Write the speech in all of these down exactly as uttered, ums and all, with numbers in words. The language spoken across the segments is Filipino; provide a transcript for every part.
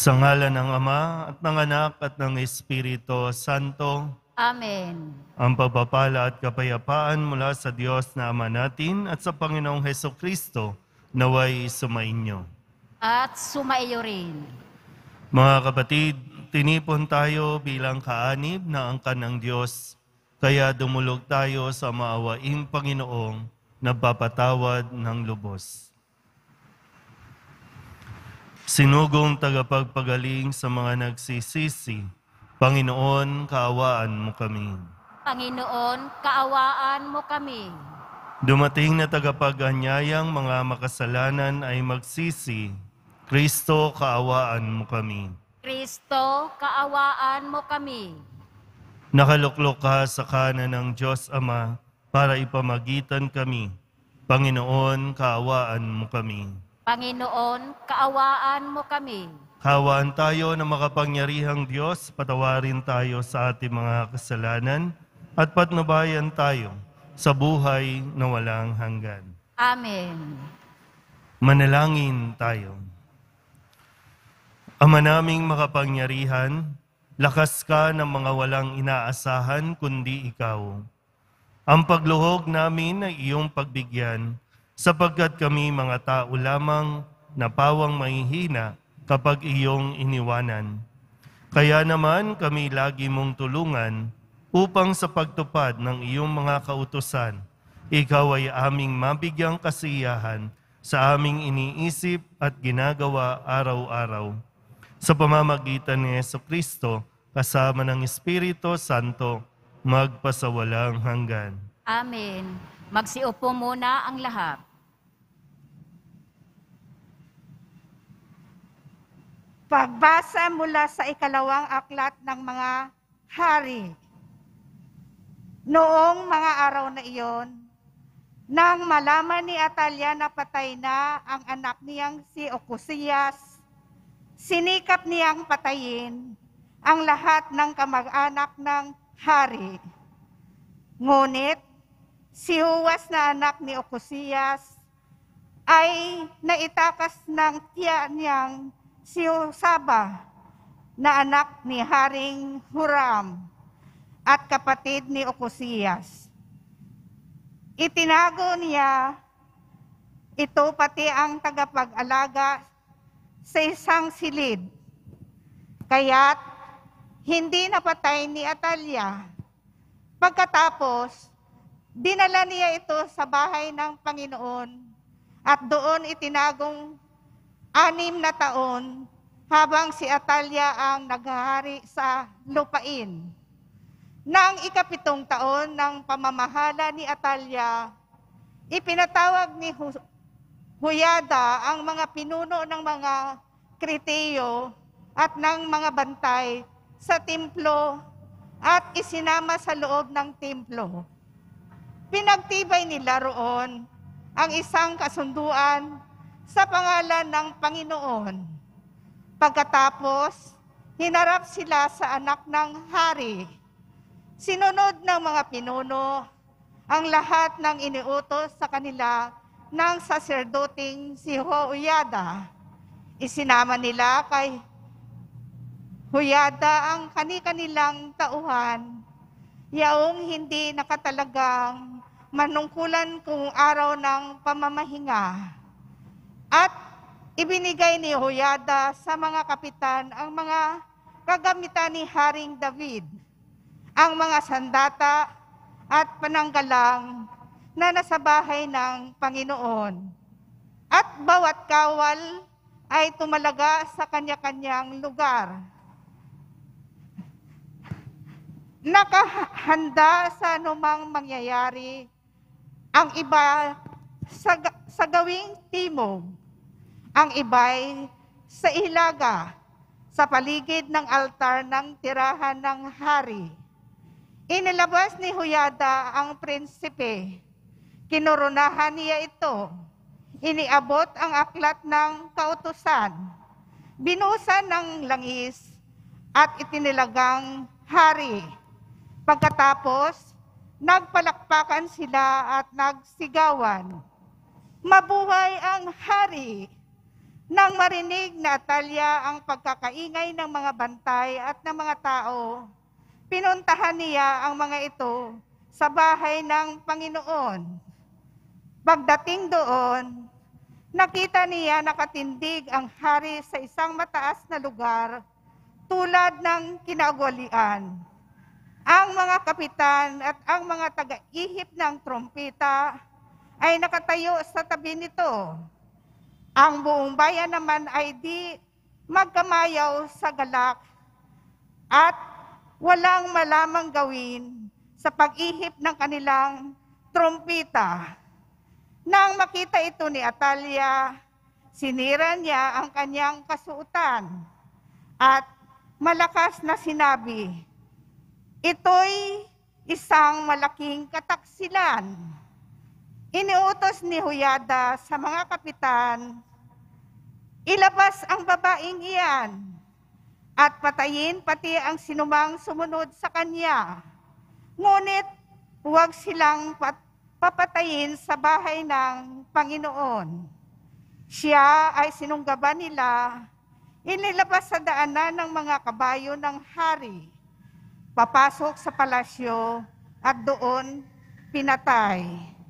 Sa ngalan ng Ama at ng Anak at ng Espiritu Santo. Amen. Ang pagpapala at kapayapaan mula sa Diyos na Ama natin at sa Panginoong Hesukristo naway sumainyo. At sumaiyo rin. Mga kapatid, tinipon tayo bilang kaanib na angkan ng Diyos, kaya dumulog tayo sa maawaing Panginoong nagpapatawad ng lubos. Sinugong tagapagpagaling sa mga nagsisisi, Panginoon, kaawaan mo kami. Panginoon, kaawaan mo kami. Dumating na tagapag-anyayang mga makasalanan ay magsisi, Kristo, kaawaan mo kami. Kristo, kaawaan mo kami. Nakaluklok ka sa kanan ng Diyos Ama para ipamagitan kami. Panginoon, kaawaan mo kami. Panginoon, kaawaan mo kami. Hawaan tayo na makapangyarihang Diyos, patawarin tayo sa ating mga kasalanan at patnubayan tayo sa buhay na walang hanggan. Amen. Manalangin tayo. Ama naming makapangyarihan, lakas ka ng mga walang inaasahan kundi ikaw. Ang pagluhog namin ay iyong pagbigyan, sapagkat kami mga tao lamang na pawang mahihina kapag iyong iniwanan. Kaya naman kami lagi mong tulungan upang sa pagtupad ng iyong mga kautusan, ikaw ay aming mabigyang kasiyahan sa aming iniisip at ginagawa araw-araw. Sa pamamagitan ni Jesucristo, kasama ng Espiritu Santo, magpasawalang hanggan. Amen. Magsiupo muna ang lahat. Pagbasa mula sa ikalawang aklat ng mga hari. Noong mga araw na iyon, nang malaman ni Atalia na patay na ang anak niyang si Ocosias, sinikap niyang patayin ang lahat ng kamag-anak ng hari. Ngunit, si Joas na anak ni Ocosias ay naitakas ng tiya niyang si Josaba na anak ni Haring Huram at kapatid ni Ocosias. Itinago niya ito pati ang tagapag-alaga sa isang silid. Kaya't hindi napatay ni Atalia. Pagkatapos, dinala niya ito sa bahay ng Panginoon at doon itinagong anim na taon habang si Atalia ang naghahari sa lupain. Nang ikapitong taon ng pamamahala ni Atalia, ipinatawag ni Huyada ang mga pinuno ng mga Kriteyo at ng mga bantay sa templo at isinama sa loob ng templo. Pinagtibay nila roon ang isang kasunduan sa pangalan ng Panginoon. Pagkatapos, hinarap sila sa anak ng hari. Sinunod ng mga pinuno ang lahat ng iniutos sa kanila ng saserdoting si Huyada. Isinama nila kay Huyada ang kani-kanilang tauhan, yaong hindi nakatalagang manungkulan kung araw ng pamamahinga. At ibinigay ni Huyada sa mga kapitan ang mga kagamitan ni Haring David, ang mga sandata at pananggalang na nasa bahay ng Panginoon. At bawat kawal ay tumalaga sa kanya-kanyang lugar. Nakahanda sa anumang mangyayari, ang iba sa, sa gawing timog, ang iba'y sa ilaga, sa paligid ng altar ng tirahan ng hari. Inilabas ni Huyada ang prinsipe. Kinurunahan niya ito. Iniabot ang aklat ng kautusan. Binusan ng langis at itinilagang hari. Pagkatapos, nagpalakpakan sila at nagsigawan. Mabuhay ang hari! Nang marinig na Atalia ang pagkakaingay ng mga bantay at ng mga tao, pinuntahan niya ang mga ito sa bahay ng Panginoon. Pagdating doon, nakita niya nakatindig ang hari sa isang mataas na lugar tulad ng kinaugalian. Ang mga kapitan at ang mga taga-ihip ng trompeta ay nakatayo sa tabi nito. Ang buong bayan naman ay di magkamayaw sa galak at walang malamang gawin sa pag-ihip ng kanilang trompeta. Nang makita ito ni Atalia, sinira niya ang kanyang kasuotan at malakas na sinabi, "Ito'y isang malaking kataksilan." Iniutos ni Huyada sa mga kapitan, ilabas ang babaeng iyan at patayin pati ang sinumang sumunod sa kanya. Ngunit huwag silang pat- papatayin sa bahay ng Panginoon. Siya ay sinunggaban nila, inilabas sa daanan ng mga kabayo ng hari, papasok sa palasyo at doon pinatay.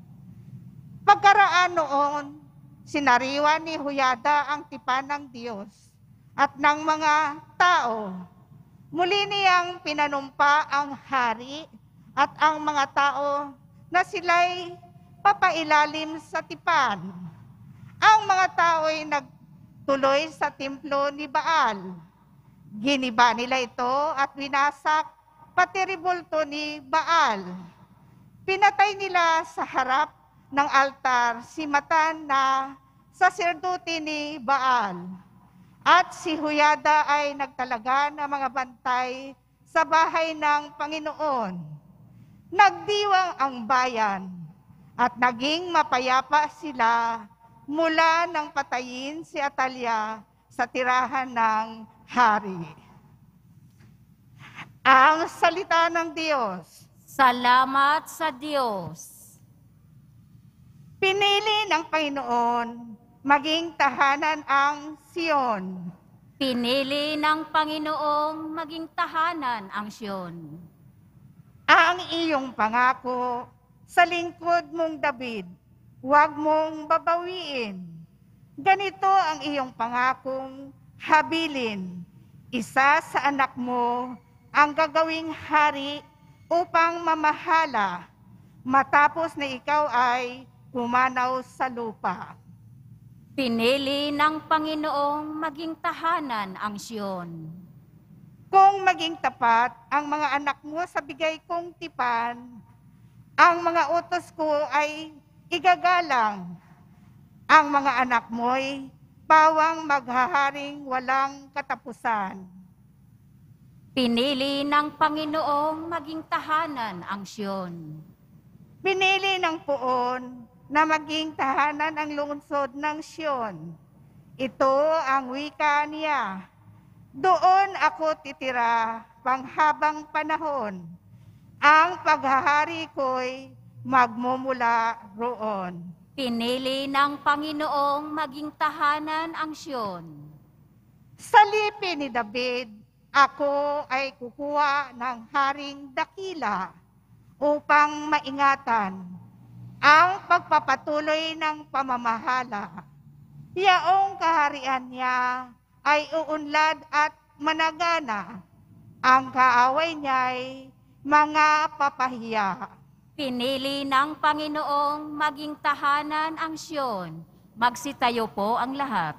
Pagkaraan noon, sinariwa ni Huyada ang tipan ng Diyos at ng mga tao. Muli niyang pinanumpa ang hari at ang mga tao na sila'y papailalim sa tipan. Ang mga tao'y nagtuloy sa templo ni Baal. Giniba nila ito at winasak pati ribulto ni Baal. Pinatay nila sa harap ng altar si Matan na saserdote ni Baal. At si Huyada ay nagtalaga ng mga bantay sa bahay ng Panginoon. Nagdiwang ang bayan at naging mapayapa sila mula nang patayin si Atalia sa tirahan ng hari. Ang salita ng Diyos. Salamat sa Diyos. Pinili ng Panginoon maging tahanan ang Sion. Pinili ng Panginoong maging tahanan ang Siyon. Ang iyong pangako sa lingkod mong David, huwag mong babawiin. Ganito ang iyong pangakong habilin. Isa sa anak mo ang gagawing hari upang mamahala, matapos na ikaw ay pumanaw sa lupa. Pinili ng Panginoong maging tahanan ang Siyon. Kung maging tapat ang mga anak mo sa bigay kong tipan, ang mga utos ko ay igagalang. Ang mga anak mo'y pawang maghaharing walang katapusan. Pinili ng Panginoong maging tahanan ang Siyon. Pinili ng Poon na maging tahanan ang lungsod ng Sion. Ito ang wika niya. Doon ako titira panghabang panahon. Ang paghahari ko'y magmumula roon. Pinili ng Panginoong maging tahanan ang Siyon. Sa lipi ni David, ako ay kukuha ng haring dakila upang maingatan ang pagpapatuloy ng pamamahala. Yaong kaharian niya ay uunlad at managana. Ang kaaway niya'y mga papahiya. Pinili ng Panginoong maging tahanan ang Siyon. Magsitayo po ang lahat.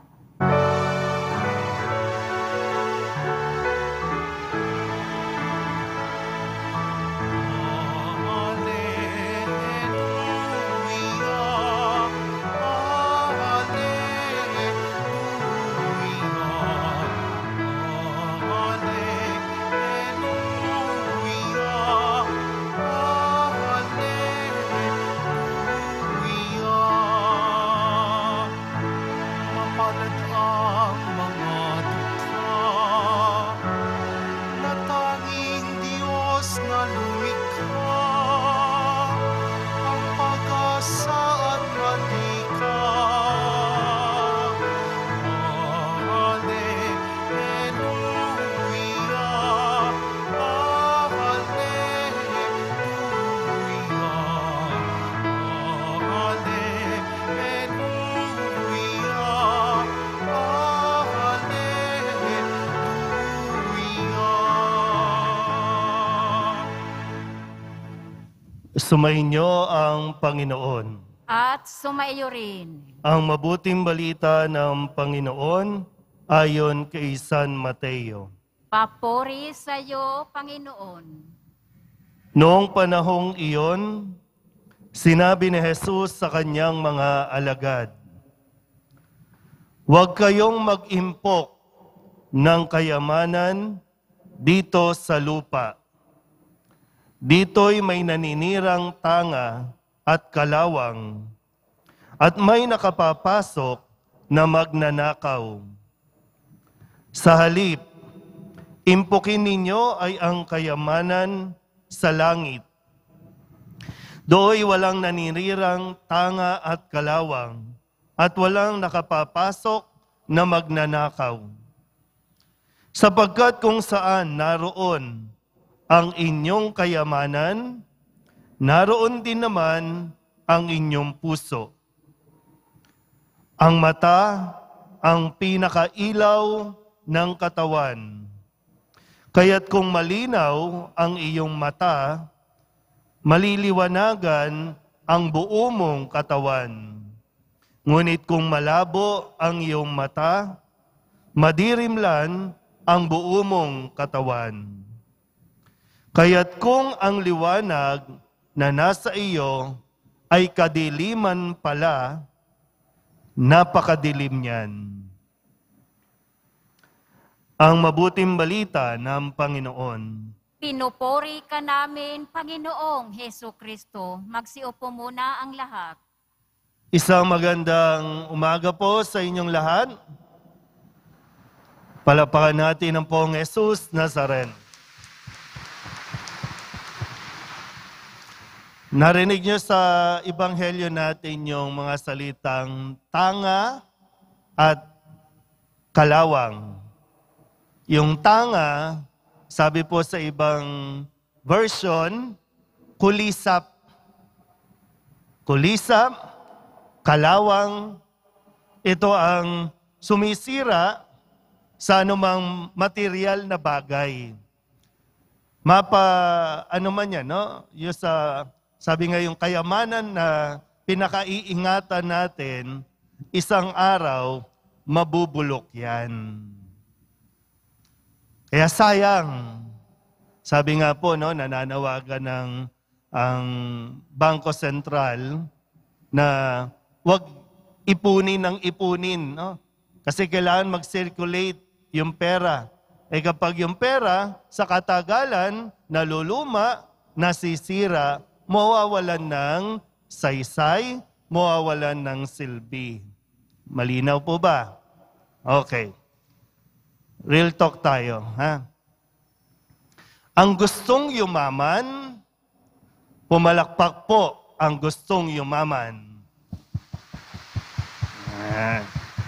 Father Sumainyo ang Panginoon. At sumaiyo rin. Ang mabuting balita ng Panginoon ayon kay San Mateo. Papuri sa iyo, Panginoon. Noong panahong iyon, sinabi ni Jesus sa kanyang mga alagad, "Huwag kayong mag-impok ng kayamanan dito sa lupa. Dito'y may naninirang tanga at kalawang, at may nakapapasok na magnanakaw. Sa halip, impukin ninyo ay ang kayamanan sa langit. Do'y walang naninirang tanga at kalawang, at walang nakapapasok na magnanakaw. Sapagkat kung saan naroon ang inyong kayamanan, naroon din naman ang inyong puso. Ang mata, ang pinakailaw ng katawan. Kaya't kung malinaw ang iyong mata, maliliwanagan ang buo mong katawan. Ngunit kung malabo ang iyong mata, madirimlan ang buo mong katawan. Kaya't kung ang liwanag na nasa iyo ay kadiliman pala, napakadilim niyan." Ang mabuting balita ng Panginoon. Pinupuri ka namin, Panginoong Hesu Kristo. Magsiupo muna ang lahat. Isang magandang umaga po sa inyong lahat. Palapakan natin ang Poong Jesus Nazaren. Narinig niyo sa Ebanghelyo natin yung mga salitang tanga at kalawang. Yung tanga, sabi po sa ibang version, kulisap. Kulisap, kalawang, ito ang sumisira sa anumang material na bagay. Mapa, ano man yan, no? Yung sa... Sabi nga yung kayamanan na pinakaiingatan natin, isang araw, mabubulok yan. Kaya sayang. Sabi nga po, no, nananawagan ng ang Bangko Sentral na wag ipunin ng ipunin. No? Kasi kailangan mag-circulate yung pera. Eh kapag yung pera, sa katagalan, naluluma, nasisira, mawawalan ng saysay, mawawalan ng silbi. Malinaw po ba? Okay. Real talk tayo, ha? Ang gustong yumaman, pumalakpak po ang gustong yumaman. Ah.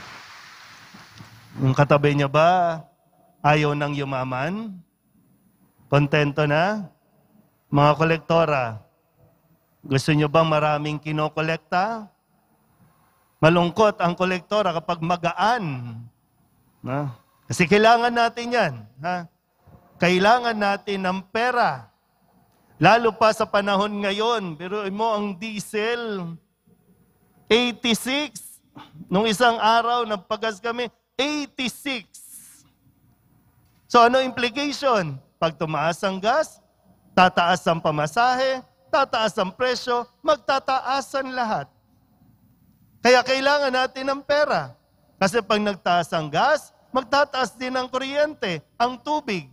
Yung katabi niya ba, ayaw nang yumaman? Kontento na? Mga kolektora, gusto nyo bang maraming kinokolekta? Malungkot ang kolektora kapag magaan. No? Kasi kailangan natin yan. Ha? Kailangan natin ng pera. Lalo pa sa panahon ngayon. Pero mo ang diesel, eighty-six. Nung isang araw, nagpagas kami, eighty-six. So ano implication? Pag tumaas ang gas, tataas ang pamasahe, tataas ang presyo, magtataasan lahat. Kaya kailangan natin ng pera. Kasi pag nagtaas ang gas, magtataas din ang kuryente, ang tubig.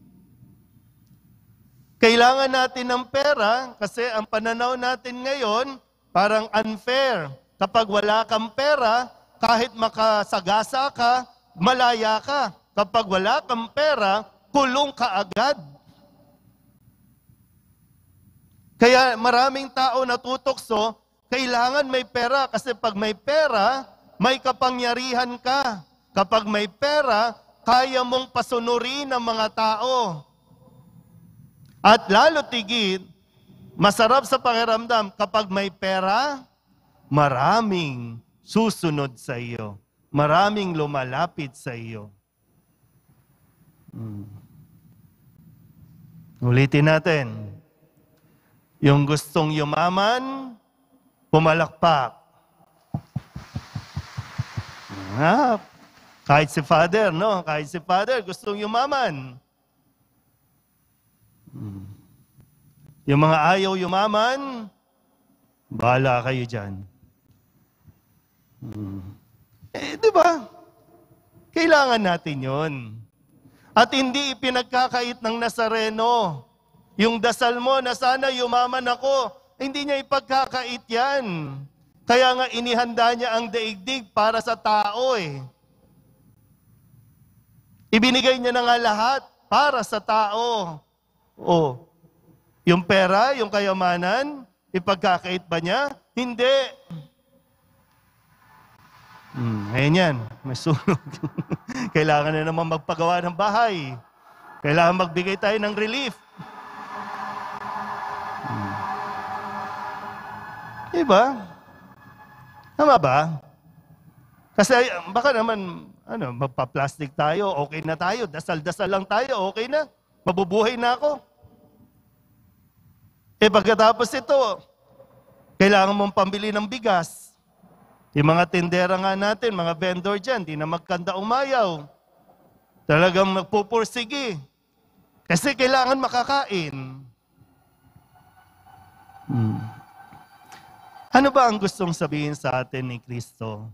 Kailangan natin ng pera kasi ang pananaw natin ngayon parang unfair. Kapag wala kang pera, kahit makasagasa ka, malaya ka. Kapag wala kang pera, kulong ka agad. Kaya maraming tao natutokso, kailangan may pera kasi pag may pera, may kapangyarihan ka. Kapag may pera, kaya mong pasunurin ang mga tao. At lalo tigit, masarap sa pakiramdam, kapag may pera, maraming susunod sa iyo. Maraming lumalapit sa iyo. Hmm. Ulitin natin. Yung gustong yumaman, pumalakpak. Ah, kahit si Father, no? Kahit si Father, gustong yumaman. Hmm. Yung mga ayaw yumaman, bahala kayo dyan. Hmm. Eh, di ba? Kailangan natin yon. At hindi ipinagkakait ng Nazareno. Yung dasal mo na sana yumaman ako, hindi niya ipagkakait yan. Kaya nga inihanda niya ang daigdig para sa tao eh. Ibinigay niya na nga lahat para sa tao. O, yung pera, yung kayamanan, ipagkakait ba niya? Hindi. Hmm, ngayon yan, may sunog. Kailangan na naman magpagawa ng bahay. Kailangan magbigay tayo ng relief. Hmm. Diba? Tama ba? Kasi baka naman, ano, magpa-plastic tayo, okay na tayo, dasal-dasal lang tayo, okay na, mabubuhay na ako. Eh pagkatapos ito, kailangan mong pambili ng bigas. Yung mga tindera nga natin, mga vendor dyan, di na magkanda umayaw. Talagang magpupursigi. Kasi kailangan makakain. Hmm. Ano ba ang gustong sabihin sa atin ni Kristo?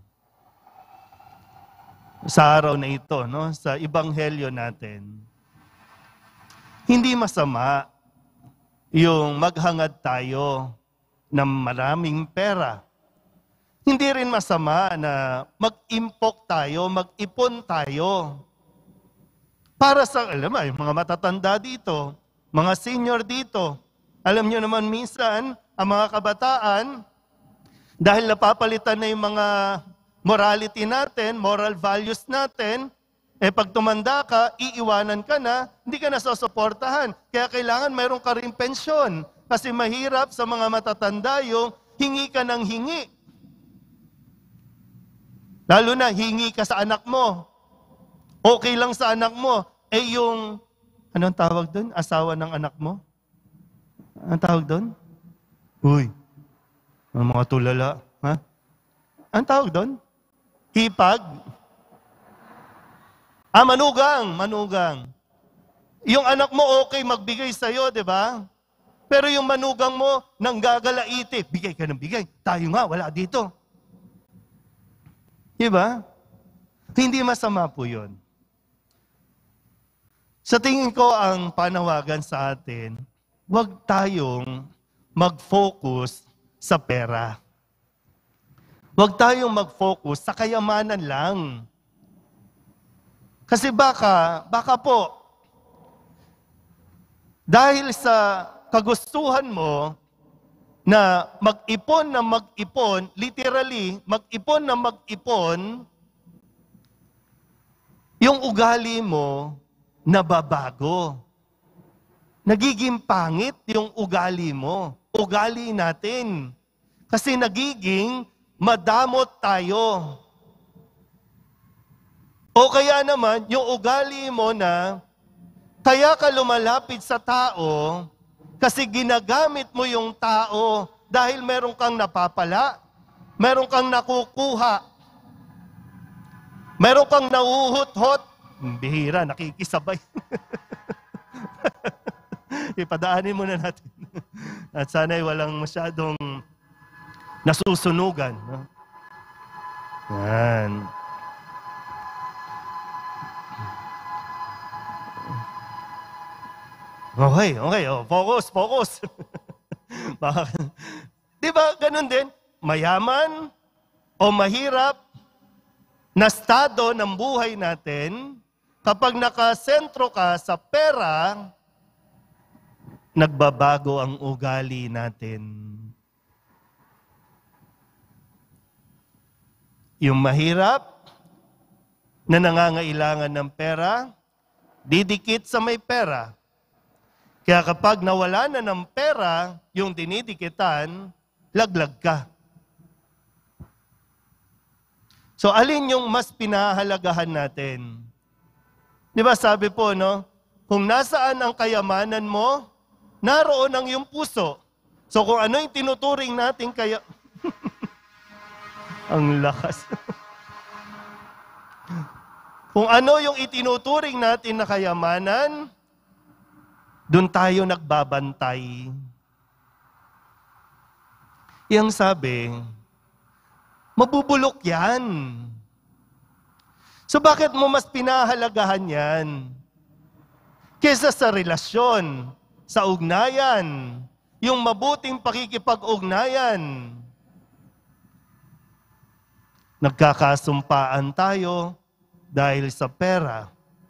Sa araw na ito, no? Sa Ebanghelyo natin. Hindi masama yung maghangad tayo ng maraming pera. Hindi rin masama na mag-impok tayo, mag-ipon tayo. Para sa, alam mo, yung mga matatanda dito, mga senior dito, alam nyo naman minsan, ang mga kabataan, dahil napapalitan na yung mga morality natin, moral values natin, eh pag tumanda ka, iiwanan ka na, hindi ka na susuportahan. Kaya kailangan mayroon ka rin pensyon. Kasi mahirap sa mga matatanda yung hingi ka ng hingi. Lalo na, hingi ka sa anak mo. Okay lang sa anak mo. Eh yung, anong tawag doon? Asawa ng anak mo? Anong tawag doon? Uy, ang mga tulala. Ha? Anong tawag doon? Hipag? Ah, manugang, manugang. Yung anak mo okay magbigay sa'yo, di ba? Pero yung manugang mo, nanggagalaiti. Bigay ka ng bigay. Tayo nga, wala dito. Diba? Hindi masama po yun. Sa tingin ko, ang panawagan sa atin, huwag tayong mag-focus sa pera. Huwag tayong mag-focus sa kayamanan lang. Kasi baka, baka po, dahil sa kagustuhan mo, na mag-ipon na mag-ipon, literally, mag-ipon na mag-ipon, yung ugali mo nababago. Nagiging pangit yung ugali mo. Ugali natin. Kasi nagiging madamot tayo. O kaya naman, yung ugali mo na kaya ka lumalapit sa tao, kasi ginagamit mo yung tao dahil meron kang napapala, meron kang nakukuha, meron kang nauhut-hot, bihira, nakikisabay. Ipadaanin muna natin. At sana'y walang masyadong nasusunugan. No? Yan. Okay, okay. Oh, focus, focus. Di ba, ganun din? Mayaman o mahirap na estado ng buhay natin, kapag nakasentro ka sa pera, nagbabago ang ugali natin. Yung mahirap na nangangailangan ng pera, didikit sa may pera. Kaya kapag nawala na ng pera, yung dinidikitan, laglag ka. So alin yung mas pinahalagahan natin? Di ba sabi po, no? Kung nasaan ang kayamanan mo, naroon ang iyong puso. So kung ano yung tinuturing natin kaya... Ang lakas. Kung ano yung itinuturing natin na kayamanan, doon tayo nagbabantay. Yang sabi, mabubulok yan. So bakit mo mas pinahalagahan yan? Kesa sa relasyon, sa ugnayan, yung mabuting pakikipag-ugnayan. Nagkakasumpaan tayo dahil sa pera.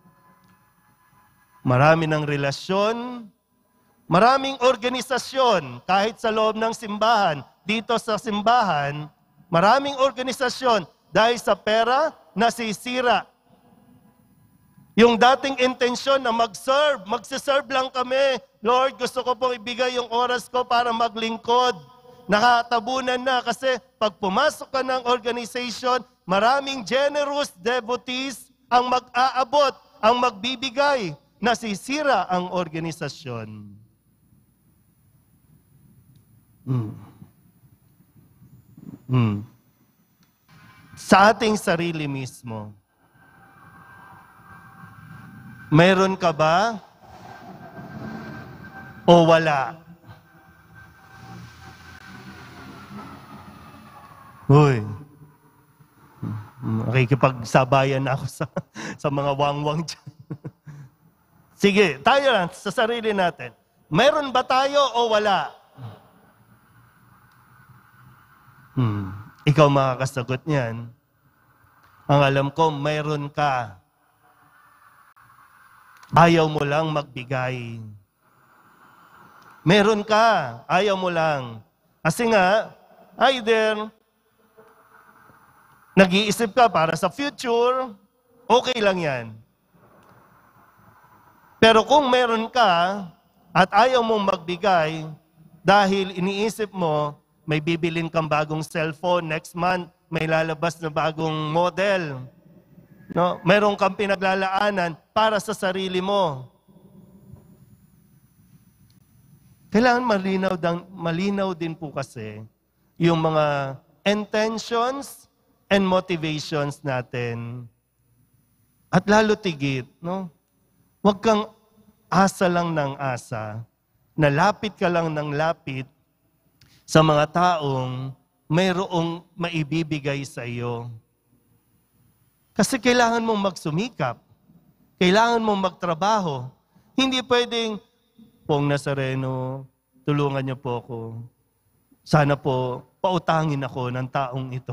Marami ng relasyon, maraming organisasyon, kahit sa loob ng simbahan, dito sa simbahan, maraming organisasyon dahil sa pera nasisira. Yung dating intensyon na mag-serve, magsiserve lang kami. Lord, gusto ko pong ibigay yung oras ko para maglingkod. Nakatabunan na kasi pag pumasok ka ng organization, maraming generous devotees ang mag-aabot, ang magbibigay. Nasisira ang organisasyon. Hmm. Hmm. Sa ating sarili mismo, meron ka ba o wala? Uy, makikipagsabayan ako sa, sa mga wangwang dyan. Sige, tayo lang sa sarili natin. Meron ba tayo o wala? Hmm. Ikaw makakasagot niyan. Ang alam ko, meron ka. Ayaw mo lang magbigay. Meron ka, ayaw mo lang. Kasi nga, either nag-iisip ka para sa future, okay lang yan. Pero kung meron ka at ayaw mong magbigay dahil iniisip mo, may bibilin kang bagong cellphone next month, may lalabas na bagong model. No? Meron kang pinaglalaanan para sa sarili mo. Kailangan malinaw, malinaw din po kasi yung mga intentions and motivations natin. At lalo tigit, no? Huwag kang asa lang ng asa, nalapit ka lang ng lapit sa mga taong mayroong maibibigay sa iyo. Kasi kailangan mong magsumikap, kailangan mong magtrabaho. Hindi pwedeng, Pong Nazareno, tulungan niyo po ako. Sana po, pautangin ako ng taong ito.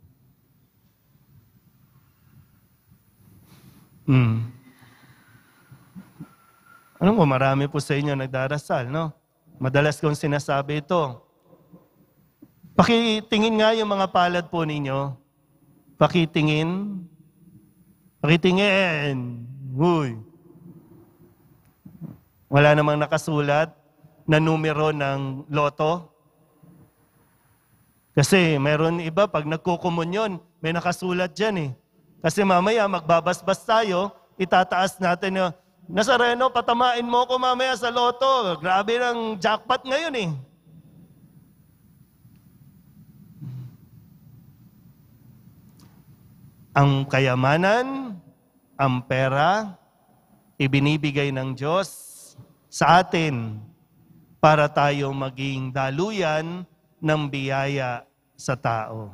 Hmm. Alam mo, marami po sa inyo nagdarasal, no? Madalas kong sinasabi ito. Pakitingin nga yung mga palad po ninyo. Pakitingin. Pakitingin. Huy. Wala namang nakasulat na numero ng loto. Kasi meron iba, pag nagkukumunyon, may nakasulat dyan eh. Kasi mamaya magbabasbas tayo, itataas natin yung, Nazareno, patamain mo ko mamaya sa loto. Grabe ng jackpot ngayon eh. Ang kayamanan, ang pera, ibinibigay ng Diyos sa atin para tayo maging daluyan ng biyaya sa tao.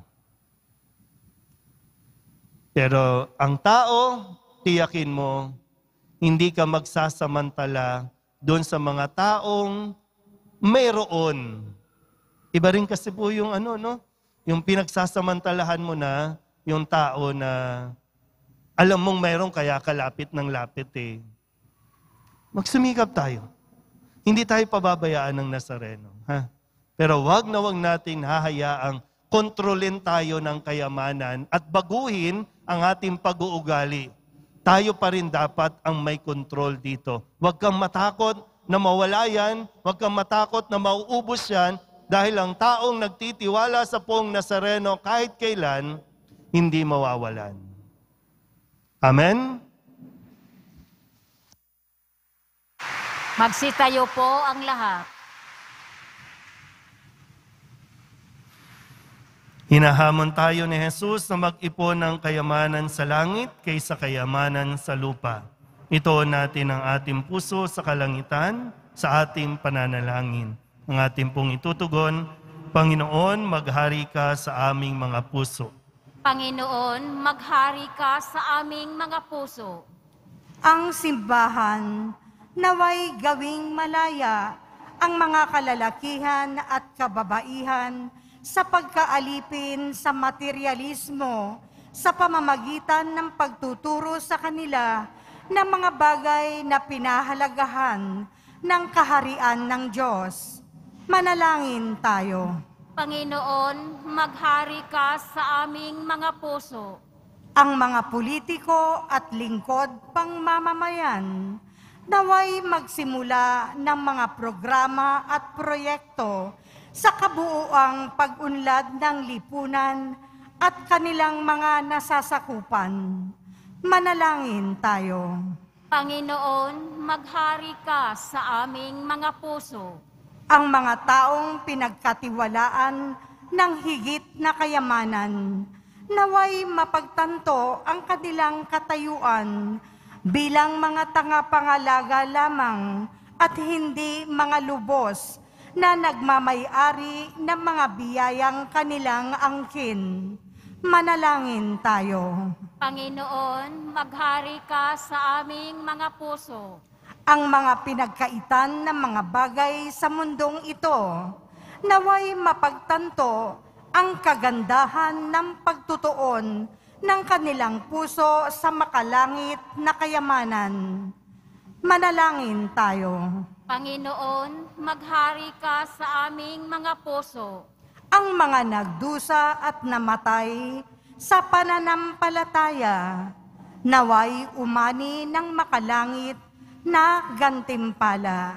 Pero ang tao, tiyakin mo, hindi ka magsasamantala doon sa mga taong mayroon. Iba rin kasi po yung ano, no? Yung pinagsasamantalahan mo na yung tao na alam mong mayroon kaya kalapit ng lapit eh. Magsumikap tayo. Hindi tayo pababayaan ng Nazareno. Ha? Pero wag na wag natin hahayaang kontrolin tayo ng kayamanan at baguhin ang ating pag-uugali. Tayo pa rin dapat ang may control dito. Huwag kang matakot na mawala yan. Huwag kang matakot na mauubos yan dahil ang taong nagtitiwala sa Pong Nazareno kahit kailan, hindi mawawalan. Amen? Magsitayo po ang lahat. Hinahamon tayo ni Jesus na mag-ipon ng kayamanan sa langit kaysa kayamanan sa lupa. Itoon natin ang ating puso sa kalangitan, sa ating pananalangin. Ang ating pong itutugon, Panginoon, maghari ka sa aming mga puso. Panginoon, maghari ka sa aming mga puso. Ang simbahan naway gawing malaya ang mga kalalakihan at kababaihan sa pagkaalipin sa materialismo sa pamamagitan ng pagtuturo sa kanila ng mga bagay na pinahalagahan ng kaharian ng Diyos. Manalangin tayo. Panginoon, maghari ka sa aming mga puso. Ang mga politiko at lingkod pangmamamayan naway magsimula ng mga programa at proyekto sa kabuuang pag-unlad ng lipunan at kanilang mga nasasakupan. Manalangin tayo. Panginoon, maghari ka sa aming mga puso. Ang mga taong pinagkatiwalaan ng higit na kayamanan, naway mapagtanto ang kanilang katayuan bilang mga tanga-pangalaga lamang at hindi mga lubos na nagmamay-ari ng mga biyayang kanilang angkin. Manalangin tayo. Panginoon, maghari ka sa aming mga puso. Ang mga pinagkaitan ng mga bagay sa mundong ito, naway mapagtanto ang kagandahan ng pagtutuon ng kanilang puso sa makalangit na kayamanan. Manalangin tayo. Panginoon, maghari ka sa aming mga puso. Ang mga nagdusa at namatay sa pananampalataya, naway umani ng makalangit na gantimpala.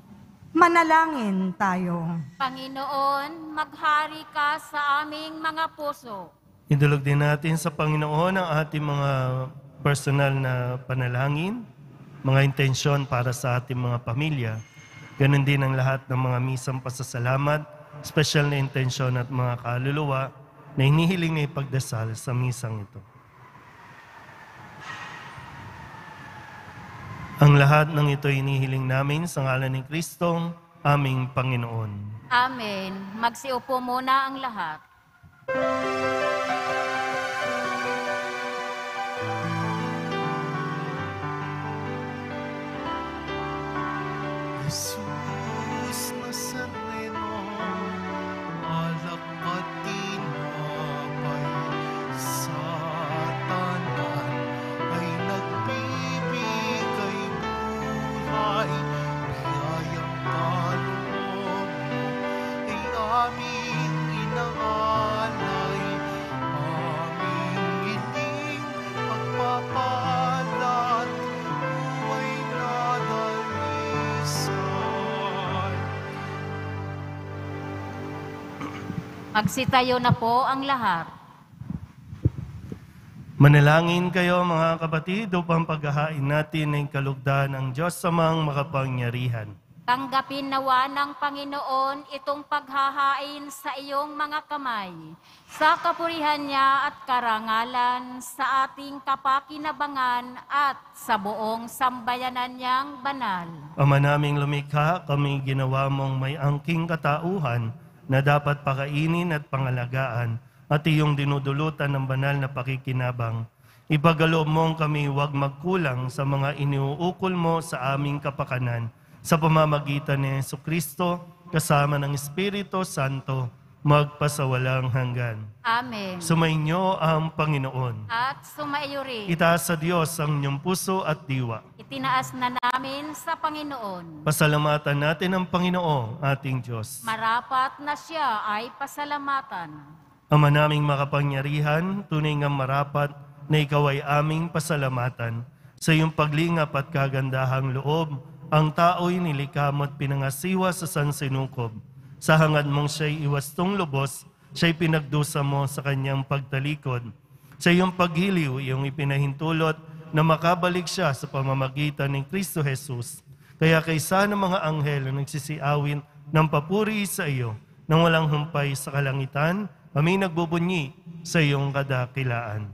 Manalangin tayo. Panginoon, maghari ka sa aming mga puso. Idulog din natin sa Panginoon ang ating mga personal na panalangin, mga intensyon para sa ating mga pamilya. Ganon din ang lahat ng mga misang pasasalamat, special na intensyon at mga kaluluwa na hinihiling na ipagdasal sa misang ito. Ang lahat ng ito hinihiling namin sa ngalan ni Kristong aming Panginoon. Amen. Magsiupo muna ang lahat. Jesus Nazareno, alak at tinapay sa tanan ay nagbibigay buhay. Biyayang kaloob mo ay aming inaalay, aming giling pagpapalat, buhay na dalisay. Magsitayo na po ang lahat. Manalangin kayo mga kapatid upang paghahain natin ng kalugdan ng Diyos sa mga makapangyarihan. Tanggapin nawa ng Panginoon itong paghahain sa iyong mga kamay, sa kapurihan niya at karangalan, sa ating kapakinabangan at sa buong sambayanan niyang banal. Ama naming lumikha, kami ginawa mong may angking katauhan na dapat pakainin at pangalagaan at iyong dinudulutan ng banal na pakikinabang. Ipagkaloob mong kami huwag magkulang sa mga iniuukol mo sa aming kapakanan sa pamamagitan ni Jesucristo kasama ng Espiritu Santo magpasawalang hanggan. Amen. Sumainyo ang Panginoon. At sumaiyo rin. Itaas sa Diyos ang inyong puso at diwa. Itinaas na namin sa Panginoon. Pasalamatan natin ang Panginoong ating Diyos. Marapat na siya ay pasalamatan. Ama naming makapangyarihan, tunay nga marapat na ikaw ay aming pasalamatan. Sa iyong paglingap at kagandahang loob, ang tao'y nilikha mo at pinangasiwa sa sansinukob. Sa hangad mong siya'y iwastong lubos, siya'y pinagdusa mo sa kanyang pagtalikod. Sa iyong paghiliw, iyong ipinahintulot na makabalik siya sa pamamagitan ng Kristo Jesus. Kaya kaysa ng mga anghel na nagsisiawin ng papuri sa iyo, nang walang humpay sa kalangitan kami nagbubunyi sa iyong kadakilaan.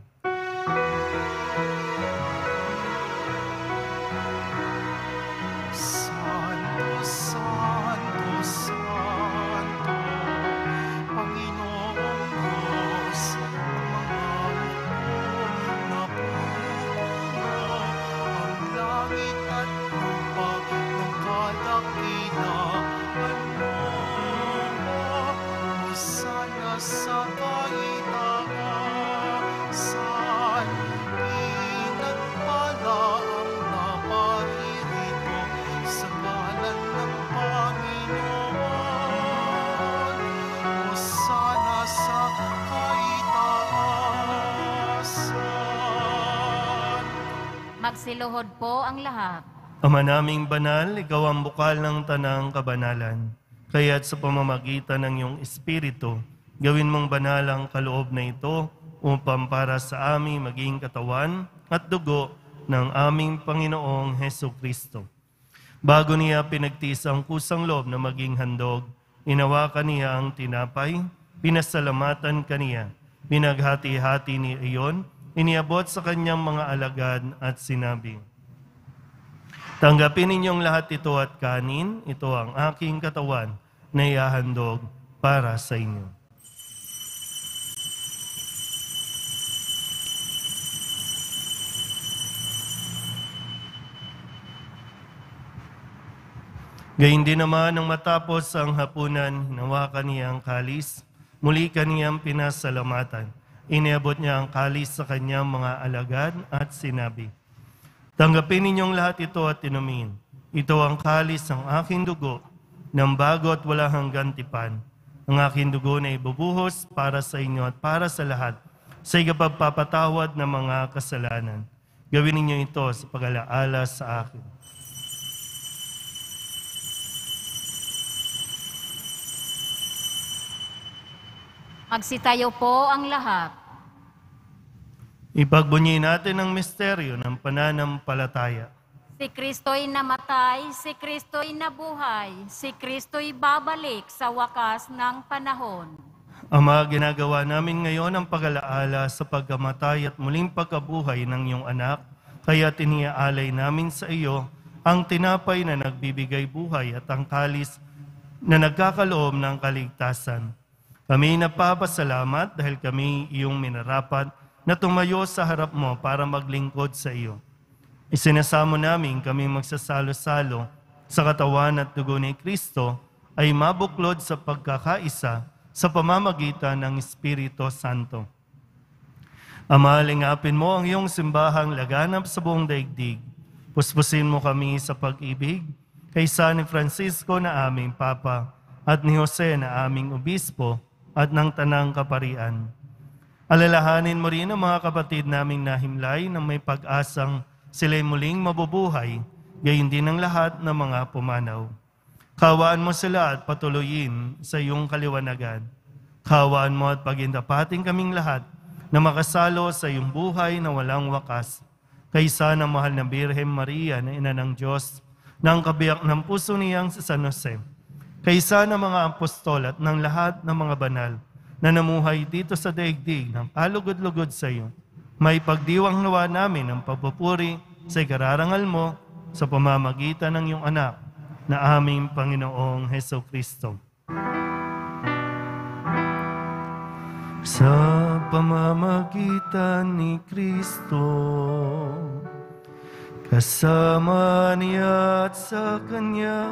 Santo, Santo, Santo, Panginoong Diyos, ang mga napupuno ang langit at lupa ng kadakilaan mo. Hosana sa kaitaasan, pinagpala ang naparirito sa ngalan ng Panginoon. Hosana sa kaitaasan. Magsiluhod po ang lahat. Ama naming banal, ikaw ang bukal ng tanang kabanalan. Kaya't sa pamamagitan ng iyong Espiritu, gawin mong banal ang kaloob na ito upang para sa aming maging katawan at dugo ng aming Panginoong Heso Kristo. Bago niya pinagtiis ang kusang loob na maging handog, inawakan niya ang tinapay, pinasalamatan kaniya, pinaghati-hati niya iyon, iniabot sa kanyang mga alagad at sinabi, "Tanggapin ninyong lahat ito at kanin, ito ang aking katawan na ihahandog para sa inyo." Gayun din naman nang matapos ang hapunan, hinawakan niya ang kalis, muli kaniyang pinasalamatan. Iniabot niya ang kalis sa kanyang mga alagad at sinabi, "Tanggapin ninyong lahat ito at inumin. Ito ang kalis ng aking dugo, ng bago at wala hanggang tipan. Ang aking dugo na ibubuhos para sa inyo at para sa lahat, sa ikapagpapatawad ng mga kasalanan. Gawin ninyo ito sa pag-alaala sa akin." Magsitayo po ang lahat. Ipagbunyi natin ang misteryo ng pananampalataya. Si Kristo'y namatay, si Kristo'y nabuhay, si Kristo'y babalik sa wakas ng panahon. Ama, ginagawa namin ngayon ang pag-alaala sa pagkamatay at muling pagkabuhay ng iyong anak, kaya tiniaalay namin sa iyo ang tinapay na nagbibigay buhay at ang kalis na nagkakaloob ng kaligtasan. Kami napapasalamat dahil kami iyong minarapat na tumayo sa harap mo para maglingkod sa iyo. Isinasamo namin kami magsasalo-salo sa katawan at dugo ni Kristo ay mabuklod sa pagkakaisa sa pamamagitan ng Espiritu Santo. Ama, lingapin mo ang iyong simbahang laganap sa buong daigdig. Puspusin mo kami sa pag-ibig kay San Francisco na aming Papa at ni Jose na aming Obispo at ng Tanang Kaparian. Alalahanin mo rin ang mga kapatid naming nahimlay na may pag-asang sila'y muling mabubuhay, gayon din ang lahat ng mga pumanaw. Kawaan mo sila at patuloyin sa iyong kaliwanagan. Kawaan mo at pagindapating kaming lahat na makasalo sa iyong buhay na walang wakas. Kaysa ng mahal na Birhen Maria na Ina ng Diyos, ng kabiyak ng puso niyang si San Jose, kaysa ng mga apostol at ng lahat ng mga banal na namuhay dito sa daigdig ng kalugod-lugod sa iyo, may pagdiwang nawa namin ang pagpupuri sa ikararangal mo sa pamamagitan ng iyong anak na aming Panginoong Heso Kristo. Sa pamamagitan ni Kristo, kasama niya at sa Kanya,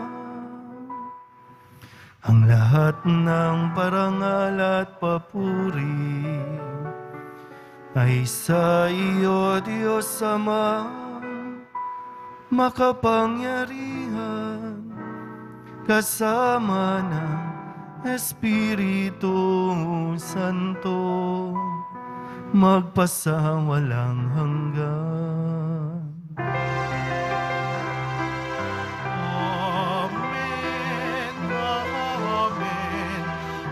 ang lahat ng parangal at papuri ay sa iyo, Diyos Ama, makapangyarihan, kasama ng Espiritu Santo, magpasawalang hanggan. Amen, amen,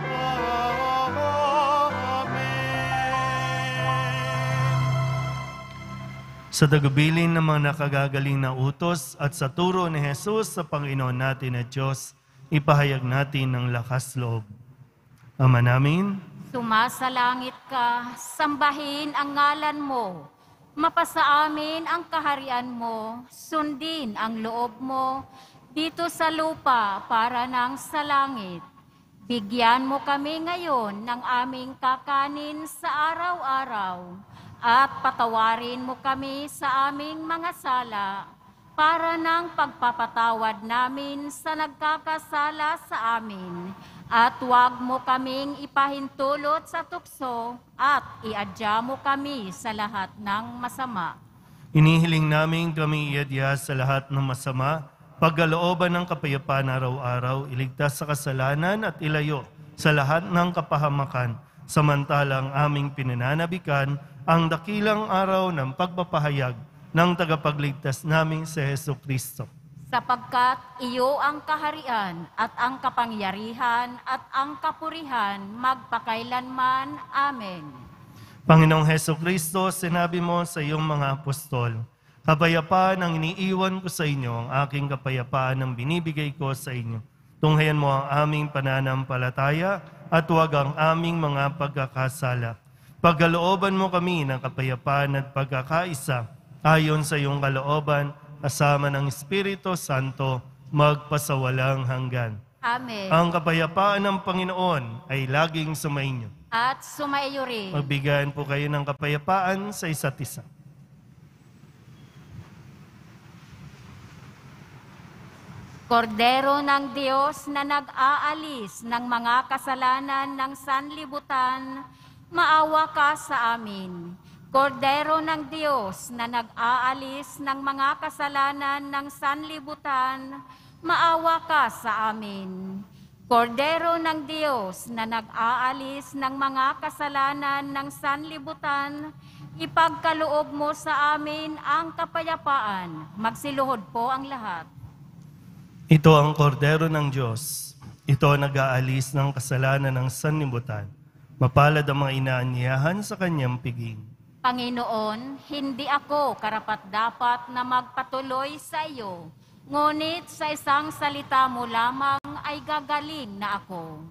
amen. Sa tagubilin ng mga nakagagaling na utos at sa turo ni Jesus sa Panginoon natin at Diyos, ipahayag natin ng lakas loob. Ama namin, Sumasalangit ka, sambahin ang ngalan mo. Mapasa amin ang kaharian mo, sundin ang loob mo, dito sa lupa para nang sa langit. Bigyan mo kami ngayon ng aming kakanin sa araw-araw, at patawarin mo kami sa aming mga sala, para ng pagpapatawad namin sa nagkakasala sa amin. At huwag mo kaming ipahintulot sa tukso at iadya mo kami sa lahat ng masama. inihiling namin kami iadya sa lahat ng masama, pagkalooban ng kapayapaan araw-araw, iligtas sa kasalanan at ilayo sa lahat ng kapahamakan, samantalang aming pinananabikan ang dakilang araw ng pagpapahayag ng tagapagligtas naming si Hesus Kristo. Sapagkat iyo ang kaharian at ang kapangyarihan at ang kapurihan magpakailanman. Amen. Panginoong Hesus Kristo, sinabi mo sa iyong mga apostol, kapayapaan ang iniiwan ko sa inyo, ang aking kapayapaan ang binibigay ko sa inyo. Tunghayan mo ang aming pananampalataya at huwag ang aming mga pagkakasala. Pagkalooban mo kami ng kapayapaan at pagkakaisa, ayon sa iyong kalooban, kasama ng Espiritu Santo, magpasawalang hanggan. Amen. Ang kapayapaan ng Panginoon ay laging sumainyo. At sumaiyo rin. Magbigayan po kayo ng kapayapaan sa isa't isa. Kordero ng Diyos na nag-aalis ng mga kasalanan ng sanlibutan, maawa ka sa amin. Kordero ng Diyos na nag-aalis ng mga kasalanan ng sanlibutan, maawa ka sa amin. Kordero ng Diyos na nag-aalis ng mga kasalanan ng sanlibutan, ipagkaloob mo sa amin ang kapayapaan. Magsiluhod po ang lahat. Ito ang kordero ng Diyos. Ito ang nag-aalis ng kasalanan ng sanlibutan. Mapalad ang mga inaanyayahan sa kanyang piging. Panginoon, hindi ako karapat-dapat na magpatuloy sa iyo, ngunit sa isang salita mo lamang ay gagaling na ako.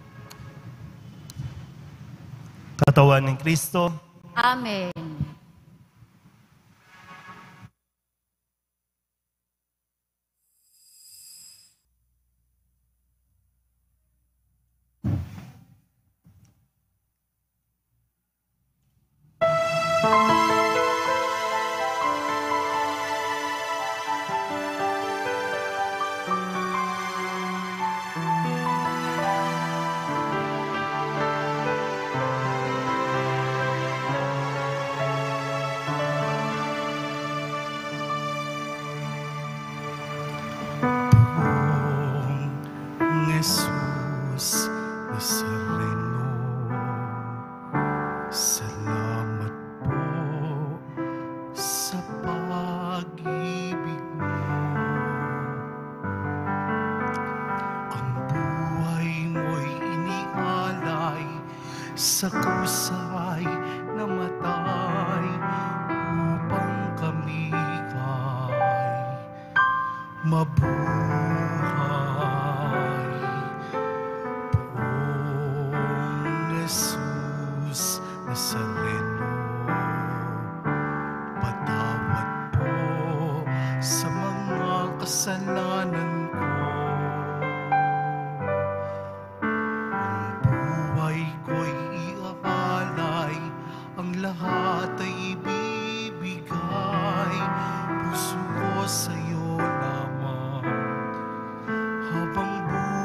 Katawan ng Kristo, Amen. Pong Jesus Nazareno, salamat po sa pag-ibig mo. Ang buhay mo'y inialay sa kusay na matay upang kami ay mabuhay. Poong Jesus Nazareno, patawad po sa mga kasalanan ko. Ang buhay ko'y iaalay, ang lahat ay ibibigay. Puso ko sa'yo lamang habang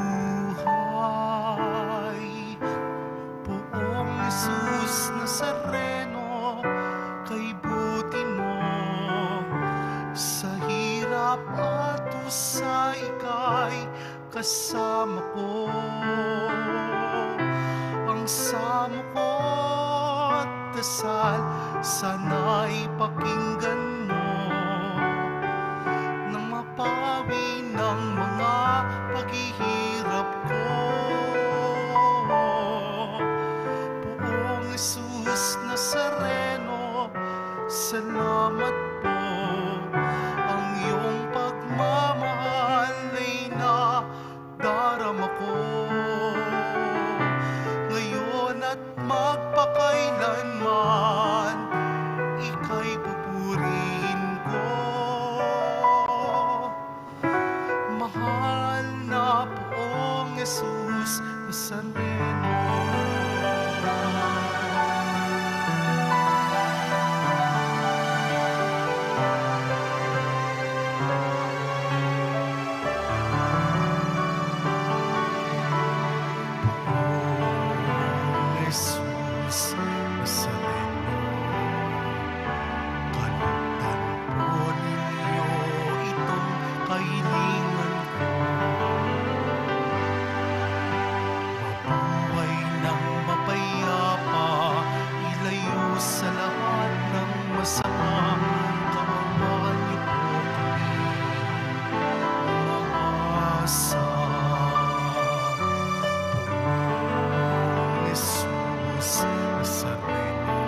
buhay. Poong Jesus Nazareno, kay buti mo sa hirap at usay ika'y kasama ko. Ang samo ko't dasal, sana'y pakinggan mo nang mapawi ng mga paghihirap ko. Poong Jesus Nazareno, salamat po. Ang iyong pagmamahal ay nadarama ko. Nazareno. Jesus Nazareno, kalugdan po ninyo itong kahilingan ko. Mabuhay ng mapayapa, ilayo sa lahat ng masama. Kaawaan niyo po kami, umaasa. Jesus Nazareno,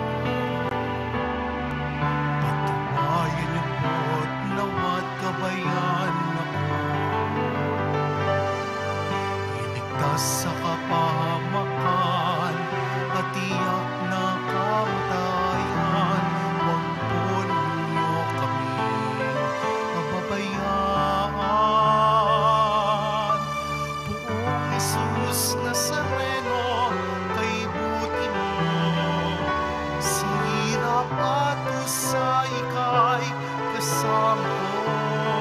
patunayan niyo po't nawat gabayan ako. Iligtas sa kapahamakan at tiyak na kamatayan. Huwag po ninyo kami pababayaan. Poong Jesus Nazareno, kay buti mo, sa hirap at usa ika'y kasama ko.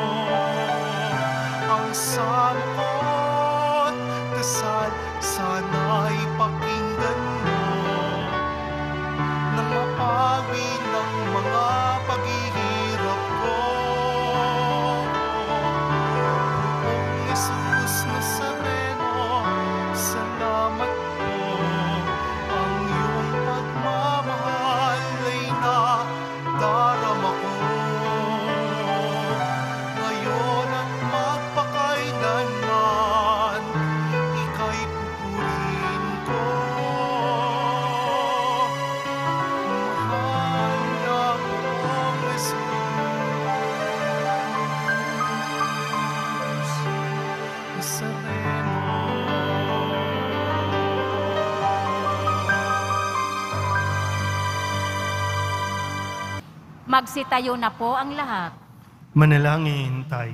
Ang sama ko't dasal sana'y pakinggan mo, nang mapawi ng mga paghihirap ko. Poong Jesus Nazareno, salamat po. Ang iyong pagmamahal ay nadarama ko. Ngayon at magpakailanman, ika'y pupurihin ko. Mahal na Poong Jesus Nazareno. Magsitayo na po ang lahat. Manalangin tayo.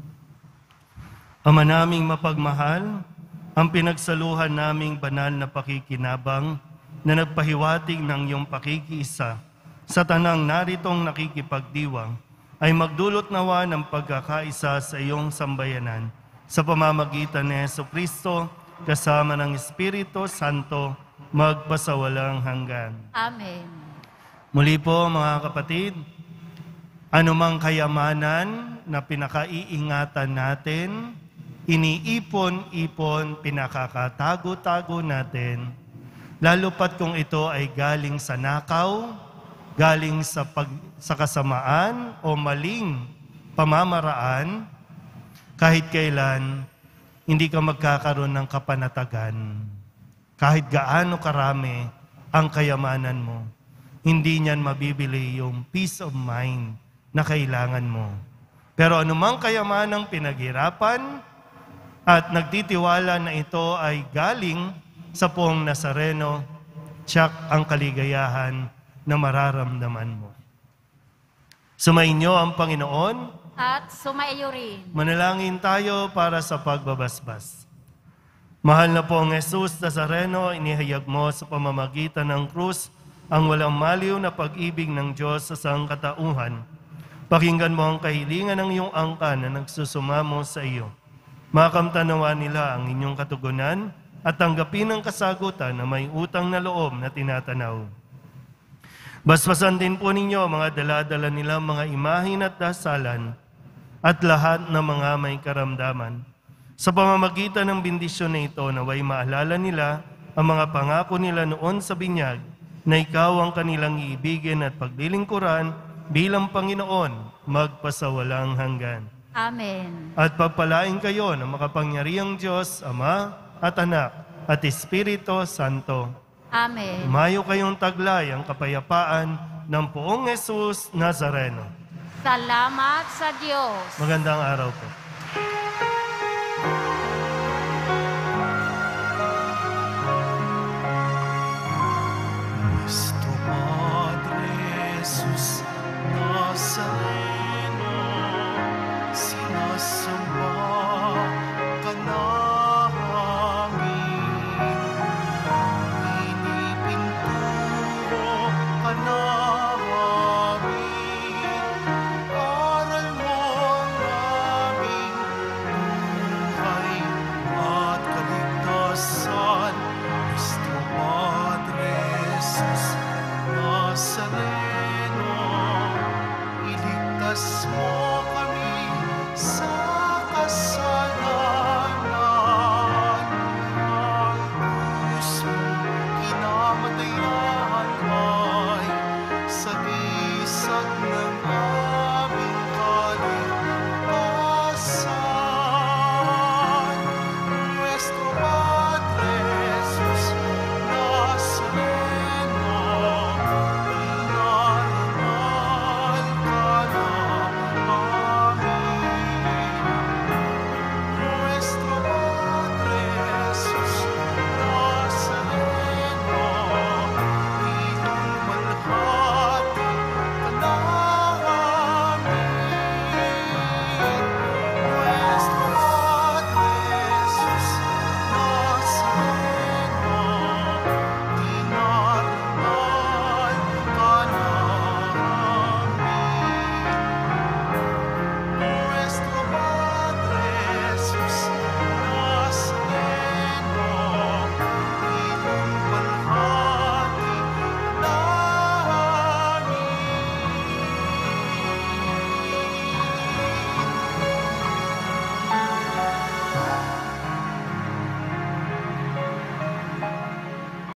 Ama naming mapagmahal, ang pinagsaluhan naming banal na pakikinabang na nagpahiwatig ng iyong pakikiisa sa tanang naritong nakikipagdiwang ay magdulot nawa ng pagkakaisa sa iyong sambayanan sa pamamagitan ni Jesucristo kasama ng Espiritu Santo magpasawalang hanggan. Amen. Muli po mga kapatid, anumang kayamanan na pinakaiingatan natin, iniipon-ipon, pinakakatago-tago natin, lalo pat kung ito ay galing sa nakaw, galing sa, pag, sa kasamaan o maling pamamaraan, kahit kailan, hindi ka magkakaroon ng kapanatagan. Kahit gaano karami ang kayamanan mo, hindi niyan mabibili yung peace of mind na kailangan mo. Pero anumang kayamanang pinaghirapan at nagtitiwala na ito ay galing sa Poong Nazareno, tiyak ang kaligayahan na mararamdaman mo. Sumainyo ang Panginoon. At sumaiyo rin. Manalangin tayo para sa pagbabasbas. Mahal na Poong Jesus Nazareno, inihayag mo sa pamamagitan ng krus ang walang maliw na pag-ibig ng Diyos sa sangkatauhan. Pakinggan mo ang kahilingan ng iyong angkan na nagsusumamo sa iyo. Makamtanawa nila ang inyong katugunan at tanggapin ang kasagutan na may utang na loob na tinatanaw. Basbasan din po ninyo mga dala-dala nila mga imahin at dasalan at lahat ng mga may karamdaman. Sa pamamagitan ng bendisyon na ito, naway maalala nila ang mga pangako nila noon sa binyag na ikaw ang kanilang iibigin at paglilingkuran bilang Panginoon magpasawalang hanggan. Amen. At pagpalain kayo ng makapangyarihang Diyos, Ama at Anak at Espiritu Santo. Amen. Umayo kayong taglay ang kapayapaan ng Poong Jesus Nazareno. Salamat sa Diyos. Magandang araw po.